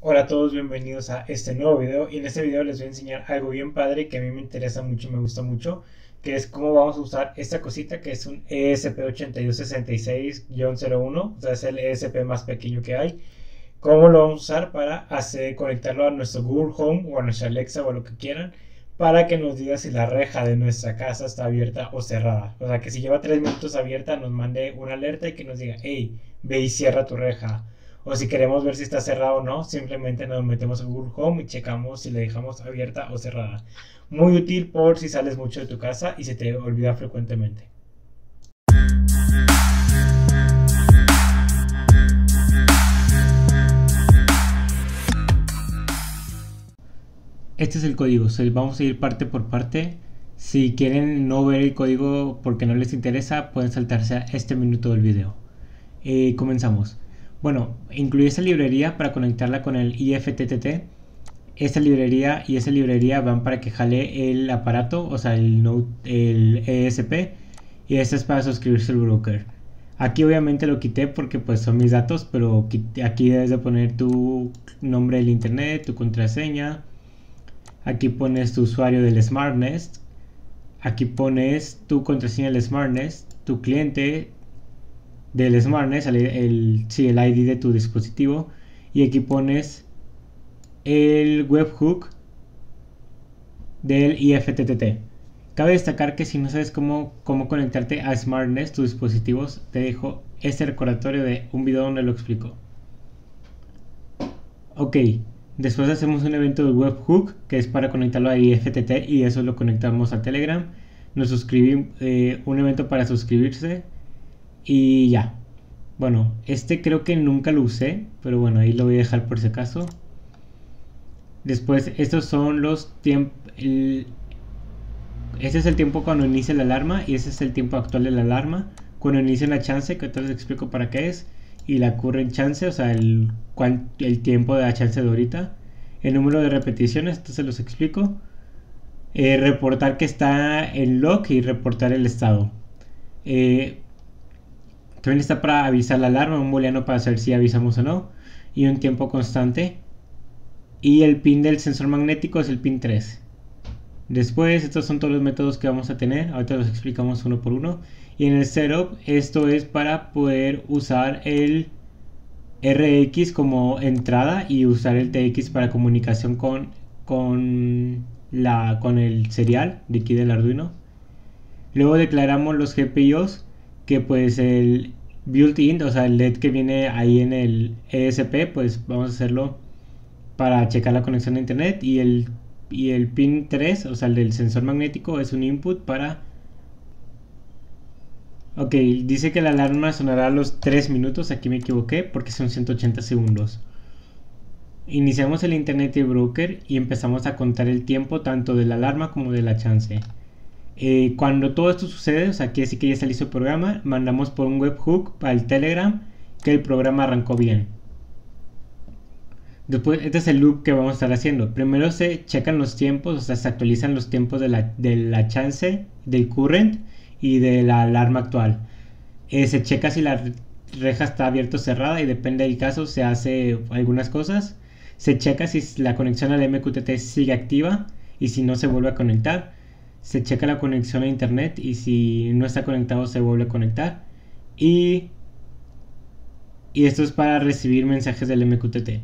Hola a todos, bienvenidos a este nuevo video y en este video les voy a enseñar algo bien padre que a mí me interesa mucho y me gusta mucho, que es cómo vamos a usar esta cosita que es un ESP8266-01, o sea es el ESP más pequeño que hay. Cómo lo vamos a usar para conectarlo a nuestro Google Home o a nuestra Alexa o a lo que quieran, para que nos diga si la reja de nuestra casa está abierta o cerrada. O sea, que si lleva 3 minutos abierta nos mande una alerta y que nos diga: hey, ve y cierra tu reja. O si queremos ver si está cerrada o no, simplemente nos metemos a Google Home y checamos si la dejamos abierta o cerrada. Muy útil por si sales mucho de tu casa y se te olvida frecuentemente. Este es el código, vamos a ir parte por parte. Si quieren no ver el código porque no les interesa, pueden saltarse a este minuto del video. Comenzamos. Bueno, incluye esa librería para conectarla con el IFTTT. Esta librería y esa librería van para que jale el aparato, o sea, el ESP, y esta es para suscribirse al broker. Aquí obviamente lo quité porque pues son mis datos, pero aquí debes de poner tu nombre del internet, tu contraseña. Aquí pones tu usuario del SmartNest. Aquí pones tu contraseña del SmartNest, tu cliente del SmartNest, el ID de tu dispositivo. Y aquí pones el webhook del IFTTT. Cabe destacar que si no sabes cómo conectarte a SmartNest, tus dispositivos, te dejo este recordatorio de un video donde lo explico. Ok, después hacemos un evento de webhook que es para conectarlo a IFTTT y eso lo conectamos a Telegram. Nos suscribimos, un evento para suscribirse y ya. Bueno, este creo que nunca lo usé, pero bueno, ahí lo voy a dejar por si acaso. Después, estos son los tiempos. Este es el tiempo cuando inicia la alarma y ese es el tiempo actual de la alarma. Cuando inicia la chance, que ahorita les explico para qué es, y la current chance, o sea, el tiempo de la chance de ahorita. El número de repeticiones, esto se los explico. Reportar que está en log y reportar el estado. También está para avisar la alarma, un booleano para saber si avisamos o no, y un tiempo constante. Y el pin del sensor magnético es el pin 3. Después, estos son todos los métodos que vamos a tener. Ahorita los explicamos uno por uno. Y en el setup, esto es para poder usar el RX como entrada y usar el TX para comunicación con el serial de aquí del Arduino. Luego declaramos los GPIOs, que pues el built-in, o sea el LED que viene ahí en el ESP, pues vamos a hacerlo para checar la conexión a internet. Y el pin 3, o sea el del sensor magnético, es un input para... Ok, dice que la alarma sonará a los 3 minutos, aquí me equivoqué porque son 180 segundos. Iniciamos el internet y el broker y empezamos a contar el tiempo tanto de la alarma como de la chance. Cuando todo esto sucede, o sea, aquí sí que ya está listo el programa, mandamos por un webhook para el Telegram que el programa arrancó bien. Después, este es el loop que vamos a estar haciendo. Primero se checan los tiempos, o sea, se actualizan los tiempos de la chance, del current y de la alarma actual. Se checa si la reja está abierta o cerrada y depende del caso se hace algunas cosas. Se checa si la conexión al MQTT sigue activa y si no se vuelve a conectar. Se checa la conexión a internet y si no está conectado se vuelve a conectar. Y esto es para recibir mensajes del MQTT.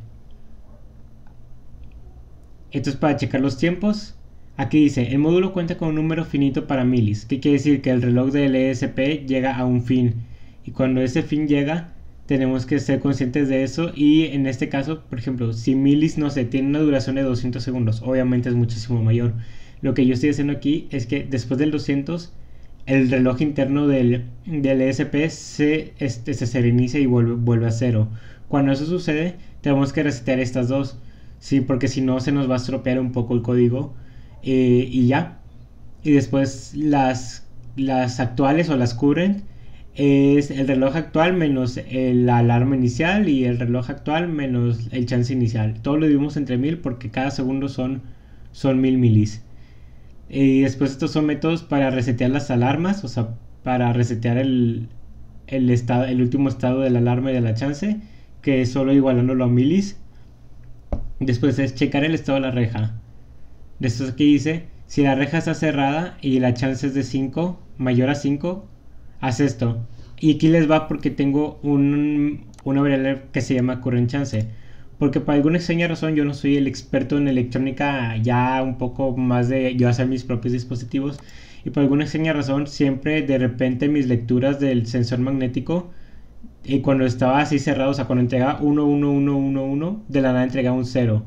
Esto es para checar los tiempos. Aquí dice, el módulo cuenta con un número finito para milis. ¿Qué quiere decir? Que el reloj del ESP llega a un fin. Y cuando ese fin llega, tenemos que ser conscientes de eso. Y en este caso, por ejemplo, si milis, no sé, tiene una duración de 200 segundos. Obviamente es muchísimo mayor. Lo que yo estoy haciendo aquí es que después del 200, el reloj interno del ESP se reinicia y vuelve a cero. Cuando eso sucede, tenemos que resetear estas dos. Sí, porque si no se nos va a estropear un poco el código. Y ya. Y después las actuales o las current es el reloj actual menos la alarma inicial y el reloj actual menos el chance inicial. Todo lo dividimos entre 1000 porque cada segundo son 1000 milis. Y después estos son métodos para resetear las alarmas, o sea, para resetear el último estado de la alarma y de la chance, que es solo igualándolo a milis. Después es checar el estado de la reja. Después aquí dice, si la reja está cerrada y la chance es de 5, mayor a 5, haz esto. Y aquí les va porque tengo una variable que se llama current chance. Porque por alguna extraña razón yo no soy el experto en electrónica, ya un poco más de yo hacer mis propios dispositivos. Y por alguna extraña razón siempre de repente mis lecturas del sensor magnético, y cuando estaba así cerrado, o sea, cuando entregaba 1, 1, 1, 1, 1, de la nada entregaba un 0.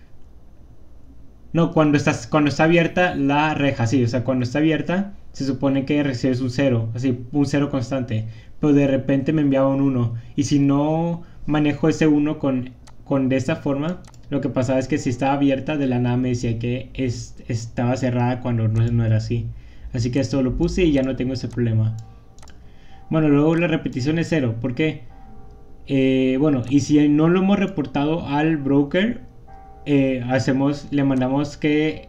No, cuando está abierta la reja, sí, o sea, cuando está abierta se supone que recibes un 0, así, un 0 constante, pero de repente me enviaba un 1. Y si no manejo ese 1 con de esta forma, lo que pasaba es que si estaba abierta, de la nada me decía que estaba cerrada cuando no era así. Así que esto lo puse y ya no tengo ese problema. Bueno, luego la repetición es 0, ¿por qué? Bueno, y si no lo hemos reportado al broker, le mandamos que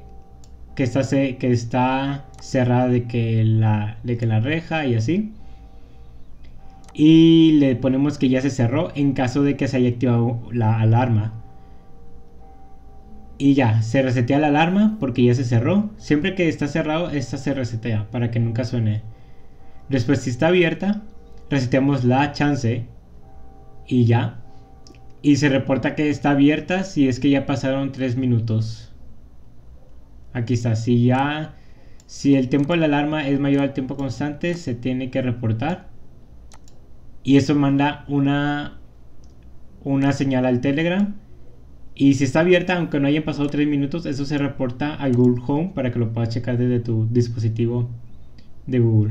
está cerrada de que la reja y así. Y le ponemos que ya se cerró en caso de que se haya activado la alarma. Y ya, se resetea la alarma porque ya se cerró. Siempre que está cerrado, esta se resetea para que nunca suene. Después, si está abierta, reseteamos la chance y ya. Y se reporta que está abierta si es que ya pasaron 3 minutos. Aquí está, si el tiempo de la alarma es mayor al tiempo constante, se tiene que reportar. Y eso manda una señal al Telegram. Y si está abierta, aunque no hayan pasado 3 minutos, eso se reporta al Google Home para que lo puedas checar desde tu dispositivo de Google.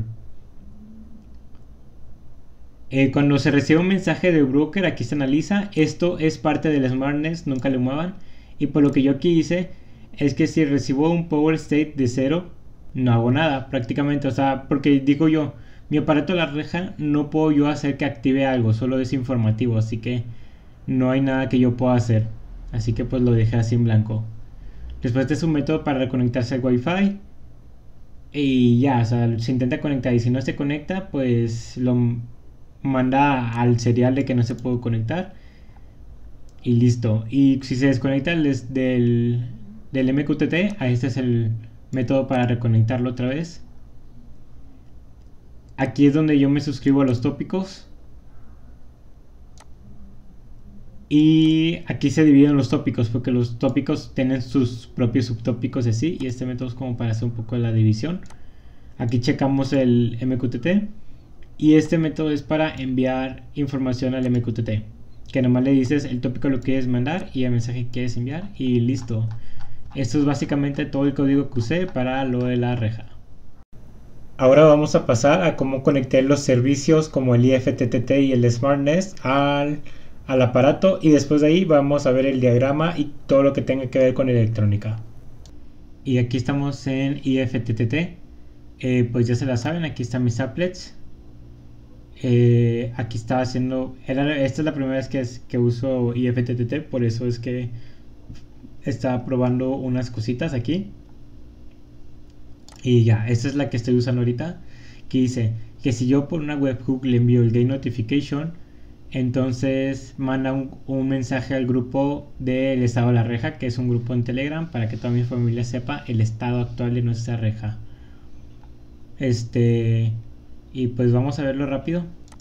Cuando se recibe un mensaje de broker, aquí se analiza. Esto es parte del SmartNest, nunca le muevan. Y por lo que yo aquí hice, es que si recibo un power state de 0, no hago nada prácticamente. O sea, porque digo yo, mi aparato de la reja no puedo yo hacer que active algo, solo es informativo. Así que no hay nada que yo pueda hacer. Así que pues lo dejé así en blanco. Después este es un método para reconectarse al Wi-Fi. Y ya, o sea, se intenta conectar y si no se conecta, pues lo manda al serial de que no se puede conectar y listo. Y si se desconecta del MQTT, este es el método para reconectarlo otra vez. Aquí es donde yo me suscribo a los tópicos y aquí se dividen los tópicos porque los tópicos tienen sus propios subtópicos así, y este método es como para hacer un poco la división. Aquí checamos el MQTT. Y este método es para enviar información al MQTT, que nomás le dices el tópico lo quieres mandar y el mensaje que quieres enviar y listo. Esto es básicamente todo el código que usé para lo de la reja. Ahora vamos a pasar a cómo conectar los servicios como el IFTTT y el SmartNest al aparato, y después de ahí vamos a ver el diagrama y todo lo que tenga que ver con electrónica. Y aquí estamos en IFTTT. Pues ya se la saben, aquí están mis applets. Aquí estaba haciendo, esta es la primera vez que uso IFTTT, por eso es que estaba probando unas cositas aquí. Y ya, esta es la que estoy usando ahorita, que dice que si yo por una webhook le envío el Get Notification, entonces manda un mensaje al grupo del estado de la reja, que es un grupo en Telegram, para que toda mi familia sepa el estado actual de nuestra reja. Y pues vamos a verlo rápido.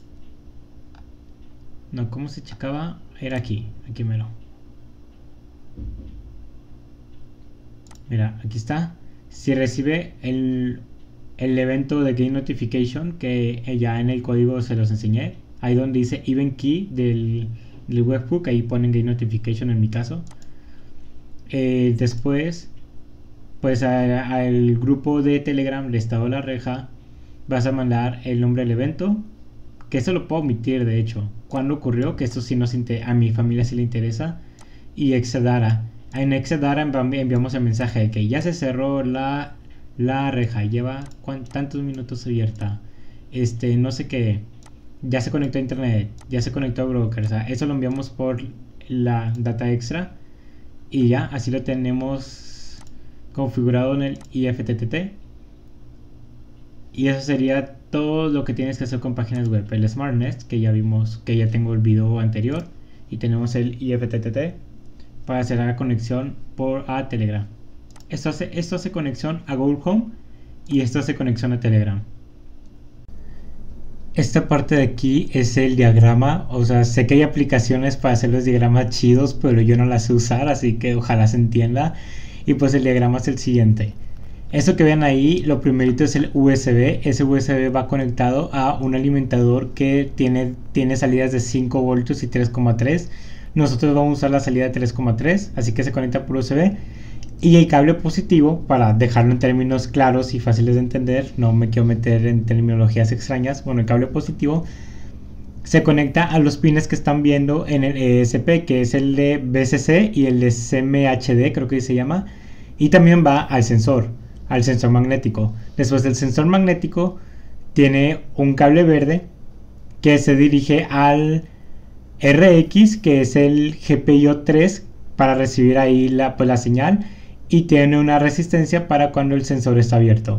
No, ¿cómo se checaba? Era aquí mero. Mira, aquí está. Si recibe el evento de Get Notification, que ya en el código se los enseñé, ahí donde dice Event Key del webhook, ahí ponen Get Notification en mi caso. Después, pues al grupo de Telegram de estado de la reja vas a mandar el nombre del evento, que eso lo puedo omitir de hecho, cuándo ocurrió, que esto sí a mi familia sí le interesa, y Exadata. En Exadata enviamos el mensaje de que ya se cerró la reja, lleva tantos minutos abierta, no sé qué, ya se conectó a internet, ya se conectó a broker, o sea, eso lo enviamos por la data extra y ya, así lo tenemos configurado en el IFTTT. Y eso sería todo lo que tienes que hacer con páginas web. El SmartNest, que ya vimos, que ya tengo el video anterior, y tenemos el IFTTT. para hacer la conexión a Telegram. Esto hace conexión a Google Home y esto hace conexión a Telegram. Esta parte de aquí es el diagrama, o sea, sé que hay aplicaciones para hacer los diagramas chidos, pero yo no las sé usar, así que ojalá se entienda. Y pues el diagrama es el siguiente. Esto que ven ahí, lo primerito es el USB. Ese USB va conectado a un alimentador que tiene salidas de 5 voltios y 3,3. Nosotros vamos a usar la salida de 3,3, así que se conecta por USB. Y el cable positivo, para dejarlo en términos claros y fáciles de entender, no me quiero meter en terminologías extrañas. Bueno, el cable positivo se conecta a los pines que están viendo en el ESP, que es el de BCC y el de CMHD, creo que se llama. Y también va al sensor magnético. Después del sensor magnético tiene un cable verde que se dirige al RX, que es el GPIO 3, para recibir ahí la señal, y tiene una resistencia para cuando el sensor está abierto.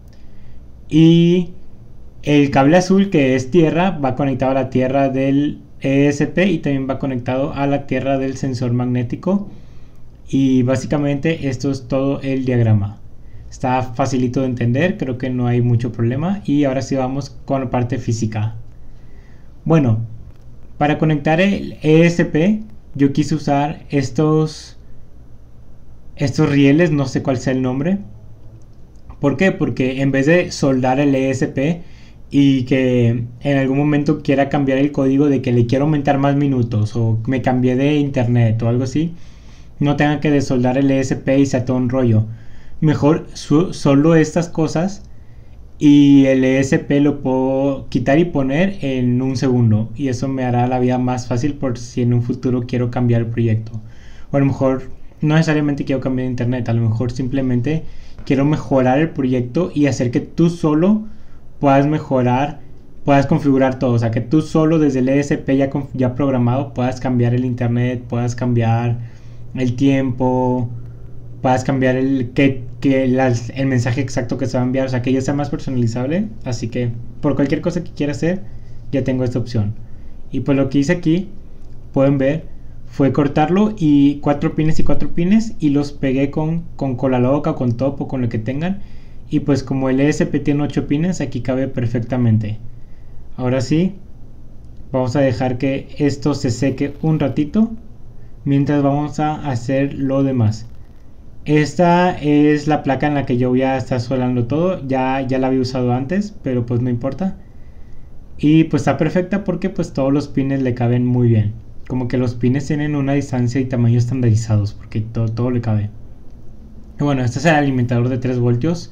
Y el cable azul, que es tierra, va conectado a la tierra del ESP y también va conectado a la tierra del sensor magnético. Y básicamente esto es todo el diagrama. Está facilito de entender, creo que no hay mucho problema. Y ahora sí vamos con la parte física. Bueno, para conectar el ESP yo quise usar estos rieles, no sé cuál sea el nombre. ¿Por qué? Porque en vez de soldar el ESP y que en algún momento quiera cambiar el código de que le quiero aumentar más minutos o me cambié de internet o algo así, no tenga que desoldar el ESP y sea todo un rollo. Mejor solo estas cosas y el ESP lo puedo quitar y poner en un segundo, y eso me hará la vida más fácil por si en un futuro quiero cambiar el proyecto. O a lo mejor no necesariamente quiero cambiar de internet, a lo mejor simplemente quiero mejorar el proyecto y hacer que tú solo puedas configurar todo. O sea, que tú solo desde el ESP ya programado puedas cambiar el internet, puedas cambiar el tiempo, puedas cambiar el mensaje exacto que se va a enviar. O sea, que ya sea más personalizable. Así que por cualquier cosa que quiera hacer, ya tengo esta opción. Y pues lo que hice aquí, pueden ver, fue cortarlo y 4 pines y 4 pines y los pegué con cola loca o con top o con lo que tengan. Y pues como el ESP tiene 8 pines, aquí cabe perfectamente. Ahora sí, vamos a dejar que esto se seque un ratito mientras vamos a hacer lo demás. Esta es la placa en la que yo voy a estar soldando todo. Ya la había usado antes, pero pues no importa. Y pues está perfecta porque pues todos los pines le caben muy bien. Como que los pines tienen una distancia y tamaño estandarizados, porque todo le cabe. Y bueno, este es el alimentador de 3 voltios.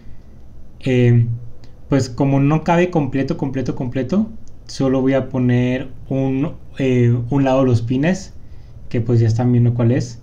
Pues como no cabe completo, solo voy a poner un lado de los pines, que pues ya están viendo cuál es.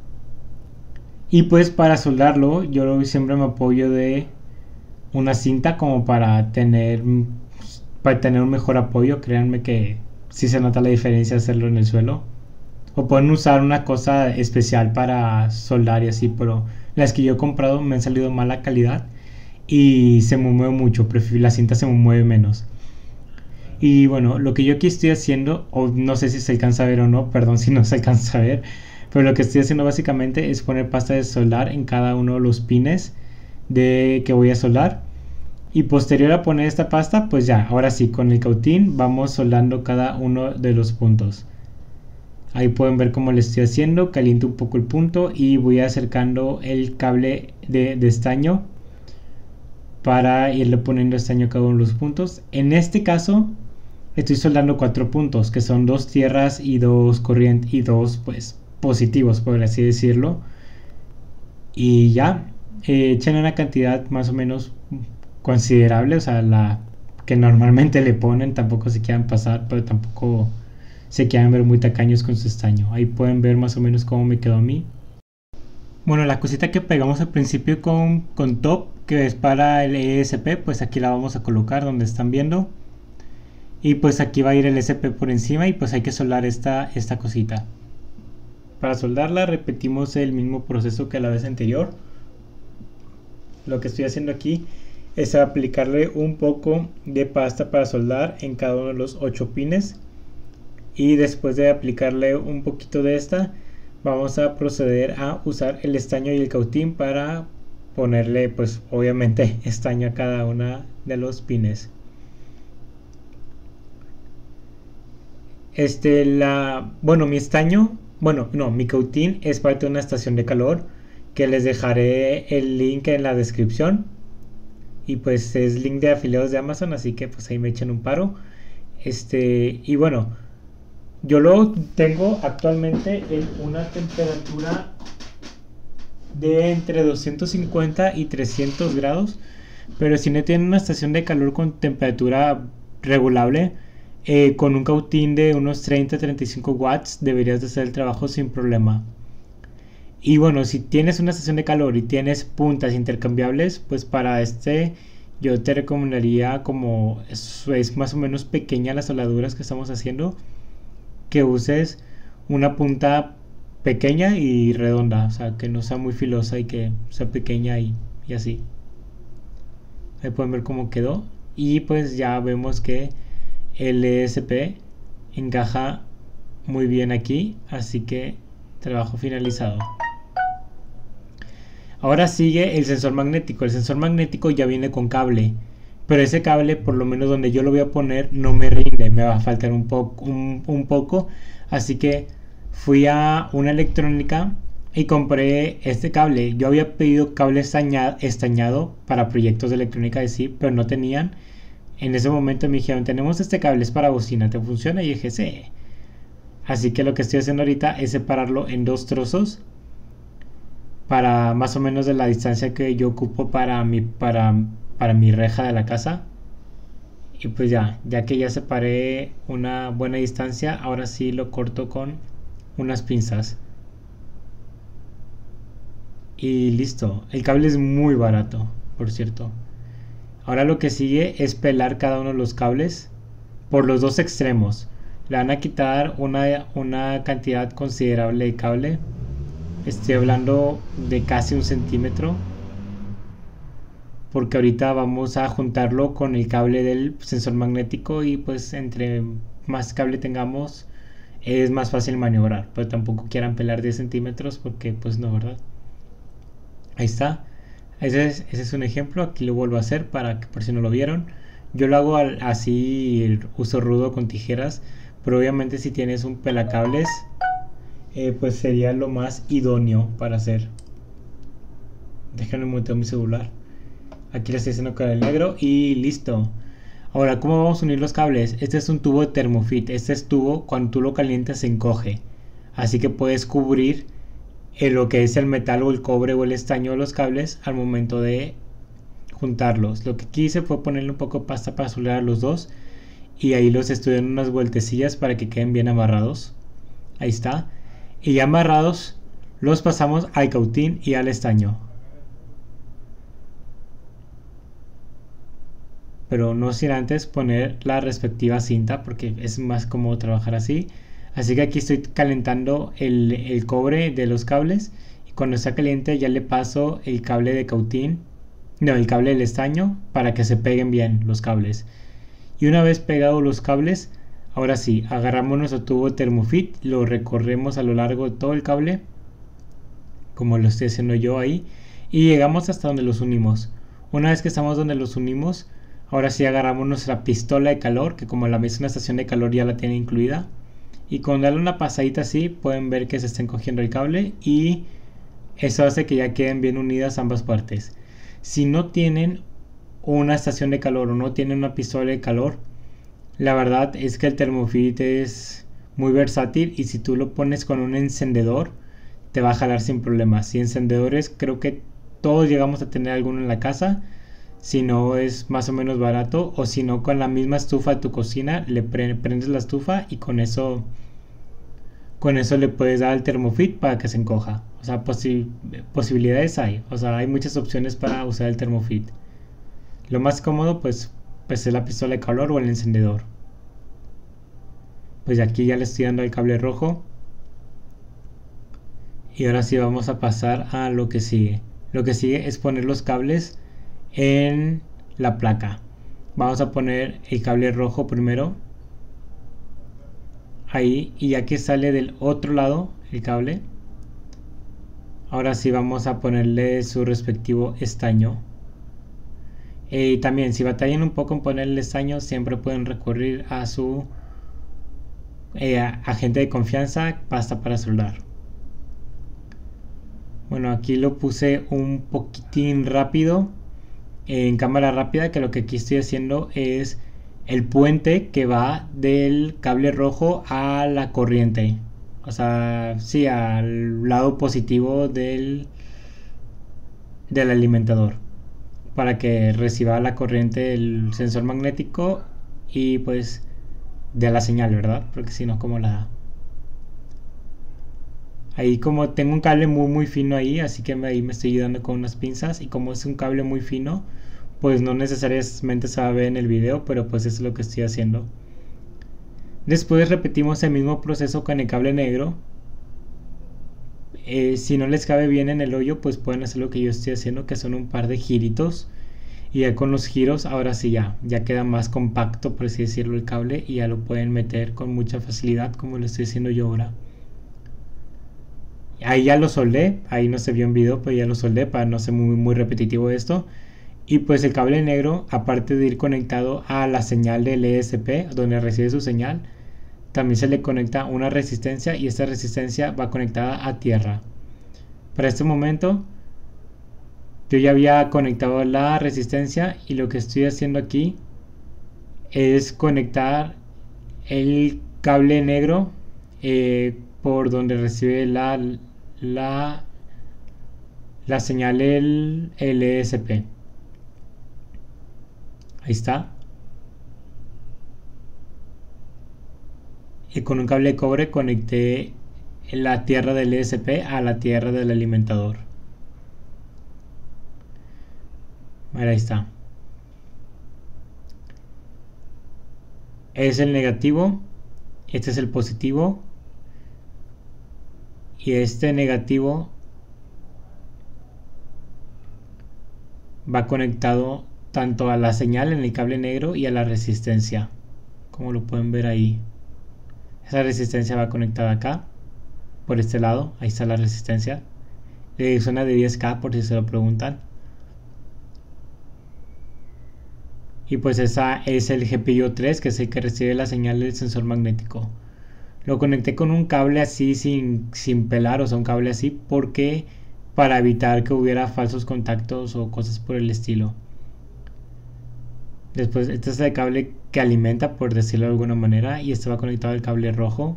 Y pues para soldarlo yo siempre me apoyo de una cinta como para tener un mejor apoyo. Créanme que sí se nota la diferencia hacerlo en el suelo. O pueden usar una cosa especial para soldar y así, pero las que yo he comprado me han salido mala calidad y se me mueve mucho. La cinta se me mueve menos. Y bueno, lo que yo aquí estoy haciendo, o no sé si se alcanza a ver o no, perdón si no se alcanza a ver, pero lo que estoy haciendo básicamente es poner pasta de soldar en cada uno de los pines que voy a soldar. Y posterior a poner esta pasta, pues ya, ahora sí, con el cautín vamos soldando cada uno de los puntos. Ahí pueden ver cómo lo estoy haciendo. Caliento un poco el punto y voy acercando el cable de estaño para irle poniendo estaño a cada uno de los puntos. En este caso estoy soldando 4 puntos, que son 2 tierras y 2 corrientes y 2 pues positivos, por así decirlo. Y ya, echen una cantidad más o menos considerable, o sea, la que normalmente le ponen. Tampoco se quieran pasar, pero tampoco se quieran ver muy tacaños con su estaño. Ahí pueden ver más o menos cómo me quedó a mí. Bueno, la cosita que pegamos al principio con top, que es para el ESP, pues aquí la vamos a colocar donde están viendo. Y pues aquí va a ir el ESP por encima y pues hay que soldar esta cosita. Para soldarla repetimos el mismo proceso que la vez anterior. Lo que estoy haciendo aquí es aplicarle un poco de pasta para soldar en cada uno de los 8 pines. Y después de aplicarle un poquito de esta, vamos a proceder a usar el estaño y el cautín para ponerle, pues obviamente, estaño a cada una de los pines. Bueno, mi estaño, bueno, no, mi cautín es parte de una estación de calor que les dejaré el link en la descripción. Y pues es link de afiliados de Amazon, así que pues ahí me echan un paro. Y bueno, yo lo tengo actualmente en una temperatura de entre 250 y 300 grados. Pero si no tienen una estación de calor con temperatura regulable, con un cautín de unos 30-35 watts deberías de hacer el trabajo sin problema. Y bueno, si tienes una estación de calor y tienes puntas intercambiables, pues para yo te recomendaría, como es más o menos pequeña las soldaduras que estamos haciendo, que uses una punta pequeña y redonda, o sea, que no sea muy filosa y que sea pequeña y así. Ahí pueden ver cómo quedó. Y pues ya vemos que el ESP encaja muy bien aquí, así que trabajo finalizado. Ahora sigue el sensor magnético. El sensor magnético ya viene con cable, pero ese cable, por lo menos donde yo lo voy a poner, no me rinde, me va a faltar un poco, así que fui a una electrónica y compré este cable. Yo había pedido cable estañado para proyectos de electrónica de sí, pero no tenían. En ese momento me dijeron, tenemos este cable, es para bocina, ¿te funciona? Y dije, sí. Así que lo que estoy haciendo ahorita es separarlo en dos trozos, para más o menos de la distancia que yo ocupo para mi reja de la casa. Y pues ya que ya separé una buena distancia, ahora sí lo corto con unas pinzas. Y listo. El cable es muy barato, por cierto. Ahora lo que sigue es pelar cada uno de los cables por los dos extremos. Le van a quitar una cantidad considerable de cable. Estoy hablando de casi 1 centímetro, porque ahorita vamos a juntarlo con el cable del sensor magnético y pues entre más cable tengamos es más fácil maniobrar, pero tampoco quieran pelar 10 centímetros porque pues no, ¿verdad? Ahí está. Ese es un ejemplo. Aquí lo vuelvo a hacer para que, por si no lo vieron, yo lo hago así, uso rudo con tijeras, pero obviamente si tienes un pelacables, pues sería lo más idóneo para hacer. Déjenme montar mi celular. Aquí le estoy haciendo con el negro y listo. Ahora, ¿cómo vamos a unir los cables? Este es un tubo de Thermofit. Este es tubo, cuando tú lo calientas se encoge, así que puedes cubrir lo que es el metal o el cobre o el estaño de los cables al momento de juntarlos. Lo que quise fue ponerle un poco de pasta para soldar los dos, y ahí los estoy dando unas vueltecillas para que queden bien amarrados. Ahí está. Y ya amarrados los pasamos al cautín y al estaño, pero no sin antes poner la respectiva cinta, porque es más cómodo trabajar así. Así que aquí estoy calentando el cobre de los cables, y cuando está caliente ya le paso el cable de cautín, no, el cable del estaño, para que se peguen bien los cables. Y una vez pegados los cables, ahora sí, agarramos nuestro tubo Thermofit, lo recorremos a lo largo de todo el cable, como lo estoy haciendo yo ahí, y llegamos hasta donde los unimos. Una vez que estamos donde los unimos, ahora sí agarramos nuestra pistola de calor, que como la misma estación de calor ya la tiene incluida, y con darle una pasadita así pueden ver que se está encogiendo el cable, y eso hace que ya queden bien unidas ambas partes. Si no tienen una estación de calor o no tienen una pistola de calor, la verdad es que el Thermofit es muy versátil, y si tú lo pones con un encendedor te va a jalar sin problemas. Y encendedores creo que todos llegamos a tener alguno en la casa. Si no, es más o menos barato, o si no, con la misma estufa de tu cocina le prendes la estufa y con eso le puedes dar al Thermofit para que se encoja. O sea, posibilidades hay, o sea, hay muchas opciones para usar el Thermofit. Lo más cómodo pues es la pistola de calor o el encendedor. Pues aquí ya le estoy dando el cable rojo, y ahora sí vamos a pasar a lo que sigue. Lo que sigue es poner los cables en la placa. Vamos a poner el cable rojo primero, ahí, y ya que sale del otro lado el cable, Ahora sí vamos a ponerle su respectivo estaño. También si batallan un poco en ponerle estaño, siempre pueden recurrir a su agente de confianza, pasta para soldar. Bueno, aquí lo puse un poquitín rápido, en cámara rápida, que lo que aquí estoy haciendo es el puente que va del cable rojo a la corriente. O sea, sí, al lado positivo del alimentador, para que reciba la corriente el sensor magnético y pues de la señal, ¿verdad? Porque si no, ¿cómo la da? Ahí como tengo un cable muy fino ahí, así que ahí me estoy ayudando con unas pinzas, y como es un cable muy fino, pues no necesariamente se va a ver en el video, pero pues eso es lo que estoy haciendo. Después repetimos el mismo proceso con el cable negro. Si no les cabe bien en el hoyo, pues pueden hacer lo que yo estoy haciendo, que son un par de giritos, y ya con los giros ahora sí ya queda más compacto, por así decirlo, el cable, y ya lo pueden meter con mucha facilidad, como lo estoy haciendo yo ahora. Ahí ya lo soldé, ahí no se vio en video, pero ya lo soldé para no ser muy repetitivo esto. Y pues el cable negro, aparte de ir conectado a la señal del ESP, donde recibe su señal, también se le conecta una resistencia, y esta resistencia va conectada a tierra. Para este momento yo ya había conectado la resistencia, y lo que estoy haciendo aquí es conectar el cable negro por donde recibe la señal el ESP. Ahí está. Y con un cable de cobre conecté la tierra del ESP a la tierra del alimentador. Ahí está. Es el negativo, este es el positivo, y este negativo va conectado tanto a la señal en el cable negro y a la resistencia, como lo pueden ver ahí. Esa resistencia va conectada acá, por este lado. Ahí está la resistencia, zona de 10K, por si se lo preguntan. Y pues esa es el GPIO 3, que es el que recibe la señal del sensor magnético. Lo conecté con un cable así sin pelar, o sea, un cable así, porque para evitar que hubiera falsos contactos o cosas por el estilo. Después este es el cable que alimenta, por decirlo de alguna manera, y este va conectado al cable rojo.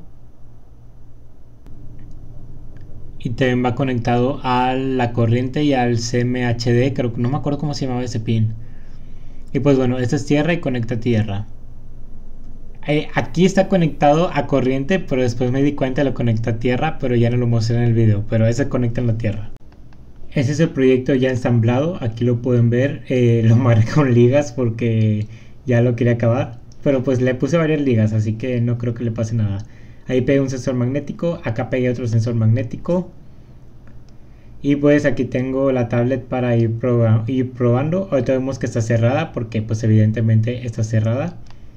Y también va conectado a la corriente y al CMHD, creo que no me acuerdo cómo se llamaba ese pin. Y pues bueno, esta es tierra y conecta tierra. Aquí está conectado a corriente, pero después me di cuenta, lo conecta a tierra, pero ya no lo mostré en el video, pero ese conecta en la tierra. Ese es el proyecto ya ensamblado, aquí lo pueden ver, lo marqué con ligas porque ya lo quería acabar, pero pues le puse varias ligas, así que no creo que le pase nada. Ahí pegué un sensor magnético, acá pegué otro sensor magnético, y pues aquí tengo la tablet para ir probando. Ahorita vemos que está cerrada porque pues evidentemente está cerrada.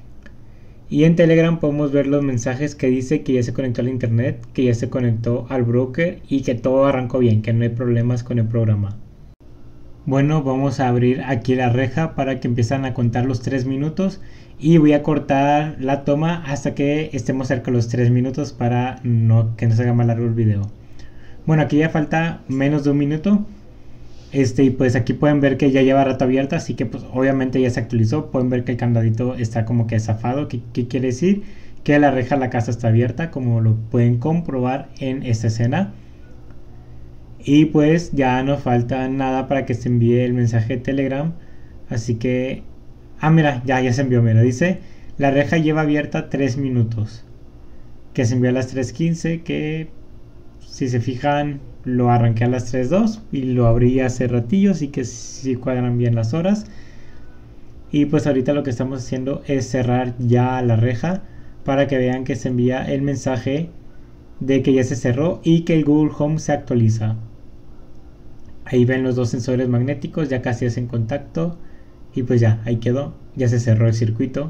Y en Telegram podemos ver los mensajes que dice que ya se conectó al internet, que ya se conectó al broker y que todo arrancó bien, que no hay problemas con el programa. Bueno, vamos a abrir aquí la reja para que empiezan a contar los 3 minutos, y voy a cortar la toma hasta que estemos cerca de los 3 minutos para que no se haga más largo el video. Bueno, aquí ya falta menos de un minuto. Y pues aquí pueden ver que ya lleva rato abierta, así que pues obviamente ya se actualizó. Pueden ver que el candadito está como que zafado. ¿Qué quiere decir? Que la reja de la casa está abierta, como lo pueden comprobar en esta escena. Y pues ya no falta nada para que se envíe el mensaje de Telegram. Así que... mira, ya se envió. Mira, dice: la reja lleva abierta 3 minutos. Que se envió a las 3:15, que... si se fijan, lo arranqué a las 3:02 y lo abrí hace ratillo, así que sí cuadran bien las horas. Y pues ahorita lo que estamos haciendo es cerrar ya la reja para que vean que se envía el mensaje de que ya se cerró y que el Google Home se actualiza. Ahí ven los dos sensores magnéticos, ya casi hacen contacto, y pues ya, ahí quedó, ya se cerró el circuito.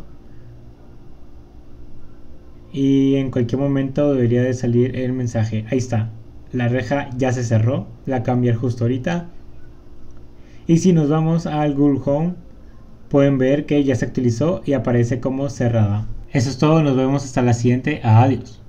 Y en cualquier momento debería de salir el mensaje. Ahí está. la reja ya se cerró, la cambié justo ahorita. Y si nos vamos al Google Home, pueden ver que ya se actualizó y aparece como cerrada. Eso es todo, nos vemos hasta la siguiente. Adiós.